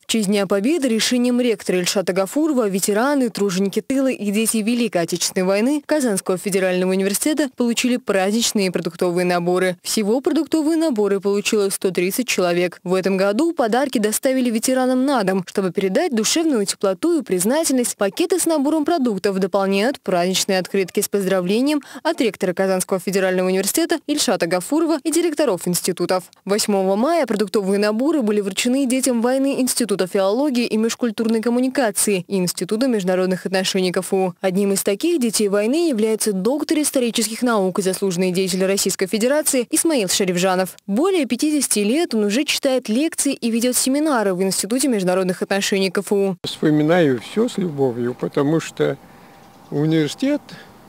В честь Дня Победы решением ректора Ильшата Гафурова ветераны, труженики тыла и дети Великой Отечественной войны Казанского федерального университета получили праздничные продуктовые наборы. Всего продуктовые наборы получило 130 человек. В этом году подарки доставили ветеранам на дом, чтобы передать душевную теплоту и признательность. Пакеты с набором продуктов дополняют праздничные открытки с поздравлением от ректора Казанского федерального университета Ильшата Гафурова и директоров институтов. 8 мая продуктовые наборы были вручены детям войны Института филологии и межкультурной коммуникации и Института международных отношений КФУ. Одним из таких детей войны является доктор исторических наук и заслуженный деятель Российской Федерации Исмаил Шарифжанов. Более 50 лет он уже читает лекции и ведет семинары в Институте международных отношений КФУ. Вспоминаю все с любовью, потому что университет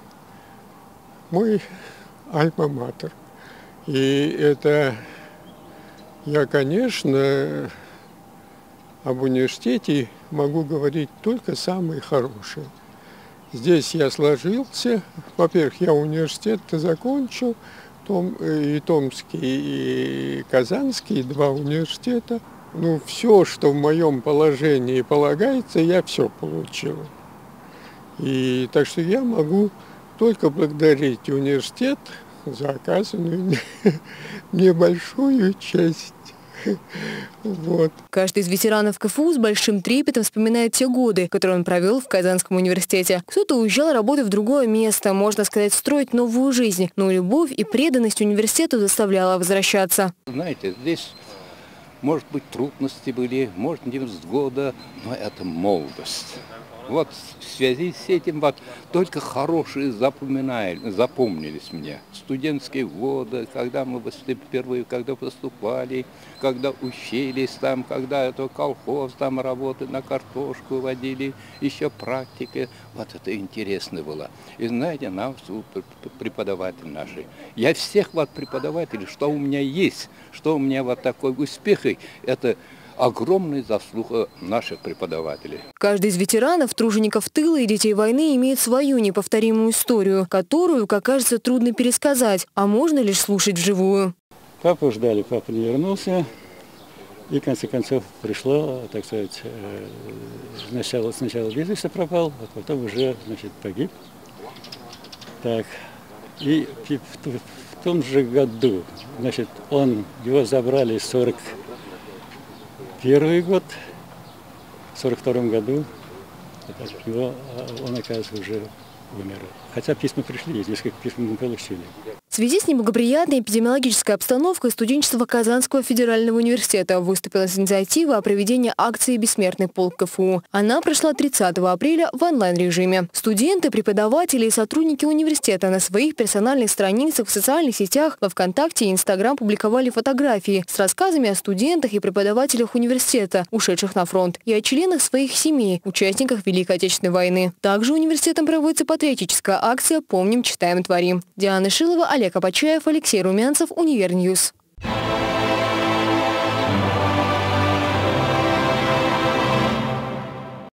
мой альма-матер. И это я, конечно, об университете могу говорить только самые хорошие. Здесь я сложился. Во-первых, я университет закончил, и Томский, и Казанский, 2 университета. Ну, все, что в моем положении полагается, я все получил. И так что я могу только благодарить университет за оказанную мне большую честь. Вот. Каждый из ветеранов КФУ с большим трепетом вспоминает те годы, которые он провел в Казанском университете. Кто-то уезжал работать в другое место, можно сказать, строить новую жизнь. Но любовь и преданность университету заставляла возвращаться. Знаете, здесь, может быть, трудности были, может, невзгода, но это молодость. Вот в связи с этим вот только хорошие запомнились мне. Студентские годы, когда мы впервые, когда поступали, когда учились там, когда это колхоз, там работы на картошку водили, еще практики. Вот это интересно было. И знаете, нам преподаватели наши. Я всех вот преподавателей, что у меня есть, что у меня вот такой успех, это огромная заслуга наших преподавателей. Каждый из ветеранов, тружеников тыла и детей войны имеет свою неповторимую историю, которую, как кажется, трудно пересказать, а можно лишь слушать вживую. Папу ждали, папа не вернулся. И в конце концов пришло, так сказать, сначала без вести пропал, а потом уже, значит, погиб. Так, и в том же году, значит, его забрали 41 год, в 42 году он, оказывается, уже умер. Хотя письма пришли, несколько писем мы получили. В связи с неблагоприятной эпидемиологической обстановкой студенчество Казанского федерального университета выступило с инициативой о проведении акции «Бессмертный полк КФУ». Она прошла 30 апреля в онлайн-режиме. Студенты, преподаватели и сотрудники университета на своих персональных страницах в социальных сетях, во ВКонтакте и Инстаграм публиковали фотографии с рассказами о студентах и преподавателях университета, ушедших на фронт, и о членах своих семей, участниках Великой Отечественной войны. Также университетом проводится патриотическая акция «Помним, читаем, творим». Диана Шилова, Олег Апачаев, Алексей Румянцев, Универньюз.